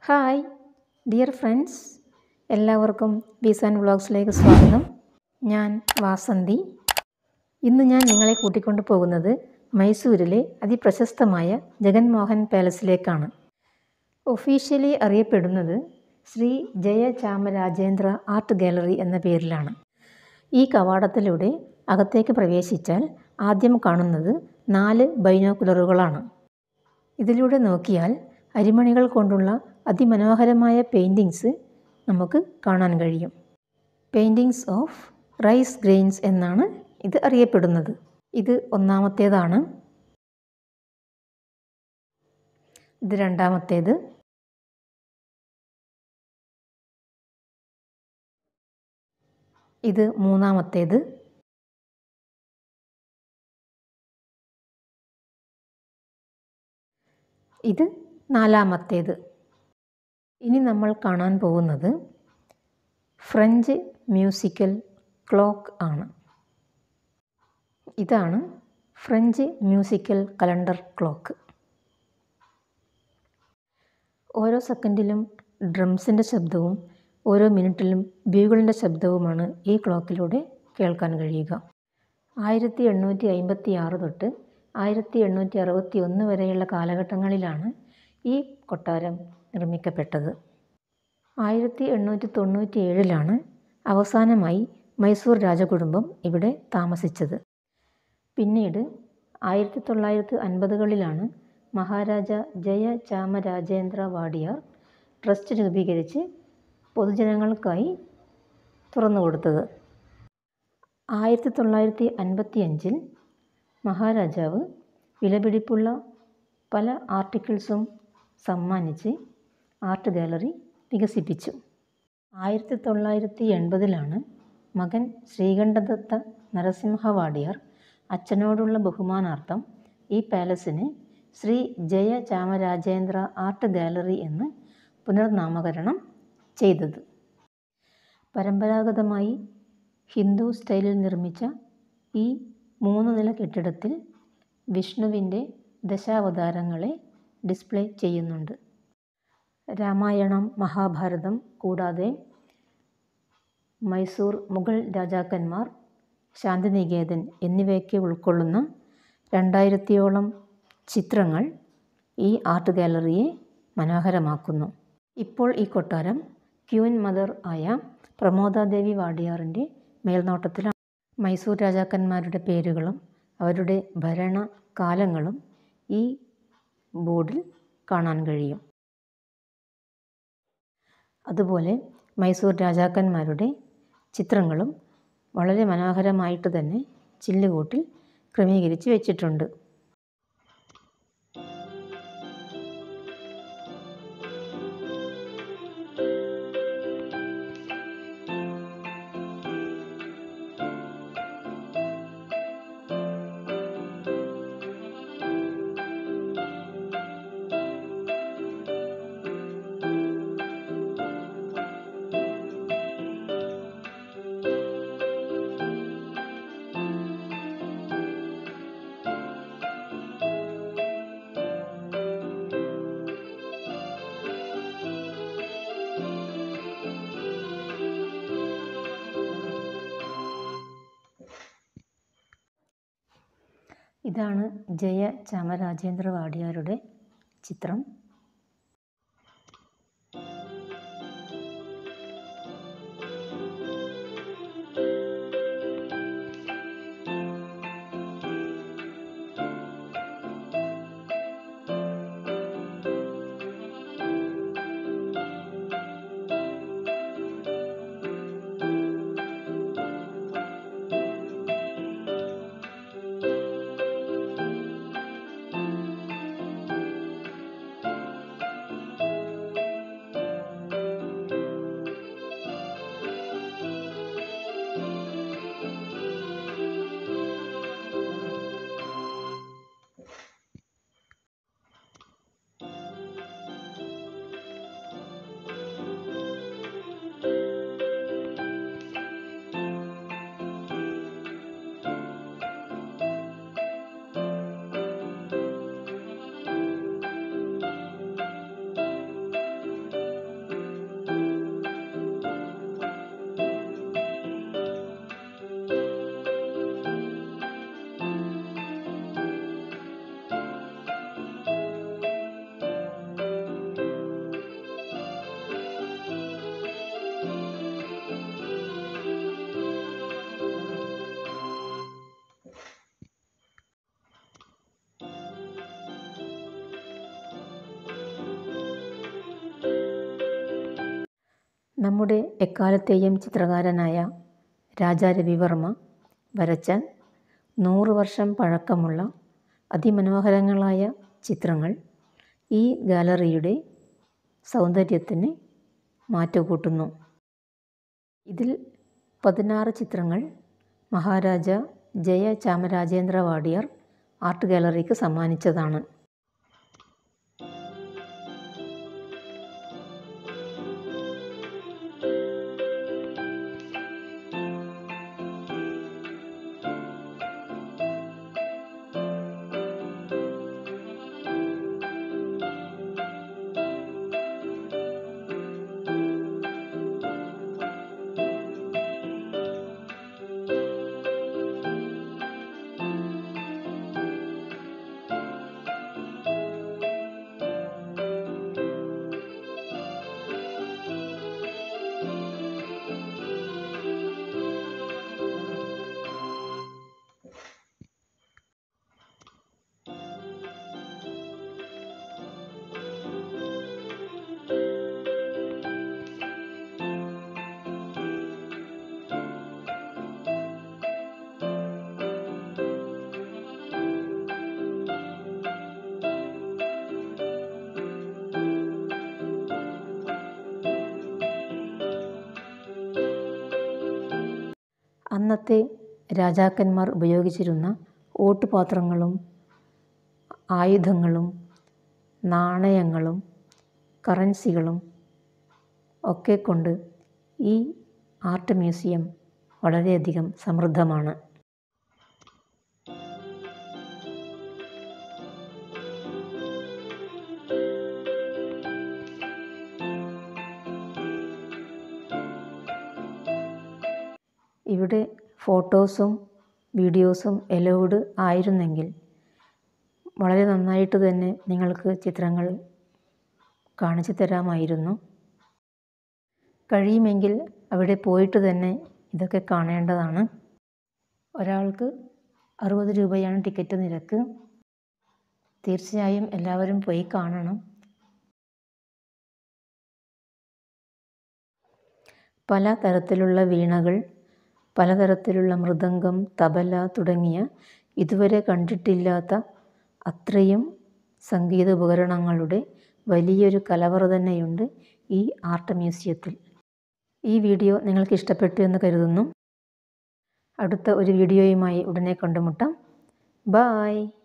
Hi dear friends, എല്ലാവർക്കും ബീസ് and വ്ളോഗ്സിലേക്ക് സ്വാഗതം. ഞാൻ വാസന്തി. ഇന്ന് ഞാൻ നിങ്ങളെ കൂട്ടിക്കൊണ്ടു പോകുന്നത് മൈസൂരിലെ അതിപ്രശസ്തമായ ജഗൻമോഹൻ പാലസിലേക്കാണ്. ഒഫീഷ്യലി അറിയപ്പെടുന്നത് ശ്രീ ജയചാമരാജേന്ദ്ര ആർട്ട് ഗാലറി എന്ന പേരിലാണ്. ഈ കവാടത്തിലൂടെ അകത്തേക്ക് പ്രവേശിച്ചാൽ ആദ്യം കാണുന്നത് 4 ബൈനോക്കുലറുകളാണ്. ഇതിലൂടെ നോക്കിയാൽ അരിമണികൾ കൊണ്ടുള്ള അതിമനോഹരമായ പെയിൻറ്റിങ്സ് നമുക്ക് കാണാൻ കഴിയും. പെയിൻറ്റിങ്സ് ഓഫ് റൈസ് ഗ്രെയിൻസ് എന്നാണ് ഇത് അറിയപ്പെടുന്നത്. ഇത് ഒന്നാമത്തേതാണ്. ഇത് രണ്ടാമത്തേത്. ഇത് മൂന്നാമത്തേത്. ഇത് നാലാമത്തേത്. ഇനി നമ്മൾ കാണാൻ പോകുന്നത് ഫ്രഞ്ച് മ്യൂസിക്കൽ ക്ലോക്ക് ആണ്. ഇതാണ് ഫ്രഞ്ച് മ്യൂസിക്കൽ കലണ്ടർ ക്ലോക്ക്. ഓരോ സെക്കൻഡിലും ഡ്രംസിൻ്റെ ശബ്ദവും ഓരോ മിനിറ്റിലും ബ്യൂഗിളിൻ്റെ ശബ്ദവുമാണ് ഈ ക്ലോക്കിലൂടെ കേൾക്കാൻ കഴിയുക. 1856 തൊട്ട് 1861 വരെയുള്ള കാലഘട്ടങ്ങളിലാണ് ഈ കൊട്ടാരം നിർമ്മിക്കപ്പെട്ടത്. 1897 അവസാനമായി മൈസൂർ രാജകുടുംബം ഇവിടെ താമസിച്ചത്. പിന്നീട് 1950കളിലാണ് മഹാരാജ ജയചാമരാജേന്ദ്ര വാഡിയാർ ട്രസ്റ്റ് രൂപീകരിച്ച് പൊതുജനങ്ങൾക്കായി തുറന്നുകൊടുത്തത്. 1955 മഹാരാജാവ് വിലപിടിപ്പുള്ള പല ആർട്ടിക്കിൾസും സമ്മാനിച്ച് ആർട്ട് ഗാലറി വികസിപ്പിച്ചു. 1980 മകൻ ശ്രീകണ്ഠദത്ത നരസിംഹ വാഡിയാർ അച്ഛനോടുള്ള ബഹുമാനാർത്ഥം ഈ പാലസിന് ശ്രീ ജയചാമരാജേന്ദ്ര ആർട്ട് ഗാലറി എന്ന് പുനർനാമകരണം ചെയ്തത്. പരമ്പരാഗതമായി ഹിന്ദു സ്റ്റൈലിൽ നിർമ്മിച്ച ഈ 3 നില കെട്ടിടത്തിൽ വിഷ്ണുവിൻ്റെ ദശാവതാരങ്ങളെ ഡിസ്പ്ലേ ചെയ്യുന്നുണ്ട്. രാമായണം, മഹാഭാരതം കൂടാതെ മൈസൂർ മുഗൾ രാജാക്കന്മാർ, ശാന്തിനികേതൻ എന്നിവയൊക്കെ ഉൾക്കൊള്ളുന്ന 2000ഓളം ചിത്രങ്ങൾ ഈ ആർട്ട് ഗാലറിയെ മനോഹരമാക്കുന്നു. ഇപ്പോൾ ഈ കൊട്ടാരം ക്വീൻ മദർ ആയ പ്രമോദാദേവി വാഡിയാറിൻ്റെ മേൽനോട്ടത്തിലാണ്. മൈസൂർ രാജാക്കന്മാരുടെ പേരുകളും അവരുടെ ഭരണകാലങ്ങളും ഈ ബോർഡിൽ കാണാൻ കഴിയും. അതുപോലെ മൈസൂർ രാജാക്കന്മാരുടെ ചിത്രങ്ങളും വളരെ മനോഹരമായിട്ട് തന്നെ ചില്ലുകൂട്ടിൽ ക്രമീകരിച്ച് വെച്ചിട്ടുണ്ട്. ഇതാണ് ജയചാമരാജേന്ദ്ര വാഡിയാരുടെ ചിത്രം. നമ്മുടെ എക്കാലത്തെയും ചിത്രകാരനായ രാജാ രവിവർമ്മ വരച്ച 100 വർഷം പഴക്കമുള്ള അതിമനോഹരങ്ങളായ ചിത്രങ്ങൾ ഈ ഗാലറിയുടെ സൗന്ദര്യത്തിന് മാറ്റുകൂട്ടുന്നു. ഇതിൽ 16 ചിത്രങ്ങൾ മഹാരാജ ജയചാമരാജേന്ദ്ര വാഡിയാർ ആർട്ട് ഗാലറിക്ക് സമ്മാനിച്ചതാണ്. അന്നത്തെ രാജാക്കന്മാർ ഉപയോഗിച്ചിരുന്ന ഓട്ടുപാത്രങ്ങളും ആയുധങ്ങളും നാണയങ്ങളും കറൻസികളും ഒക്കെ കൊണ്ട് ഈ ആർട്ട് മ്യൂസിയം വളരെയധികം സമൃദ്ധമാണ്. ഇവിടെ ഫോട്ടോസും വീഡിയോസും എലൗഡ് ആയിരുന്നെങ്കിൽ വളരെ നന്നായിട്ട് തന്നെ നിങ്ങൾക്ക് ചിത്രങ്ങൾ കാണിച്ചു തരാമായിരുന്നു. കഴിയുമെങ്കിൽ അവിടെ പോയിട്ട് തന്നെ ഇതൊക്കെ കാണേണ്ടതാണ്. ഒരാൾക്ക് 60 രൂപയാണ് ടിക്കറ്റ് നിരക്ക്. തീർച്ചയായും എല്ലാവരും പോയി കാണണം. പല തരത്തിലുള്ള വീണകൾ, പലതരത്തിലുള്ള മൃദംഗം, തബല തുടങ്ങിയ ഇതുവരെ കണ്ടിട്ടില്ലാത്ത അത്രയും സംഗീത ഉപകരണങ്ങളുടെ വലിയൊരു കലവറ തന്നെയുണ്ട് ഈ ആർട്ട് മ്യൂസിയത്തിൽ. ഈ വീഡിയോ നിങ്ങൾക്ക് ഇഷ്ടപ്പെട്ടു എന്ന് കരുതുന്നു. അടുത്ത ഒരു വീഡിയോയുമായി ഉടനെ കണ്ടുമുട്ടാം. ബായ്.